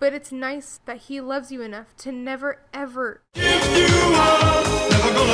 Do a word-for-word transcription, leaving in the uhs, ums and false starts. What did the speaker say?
But it's nice that he loves you enough to never ever Give you up, never gonna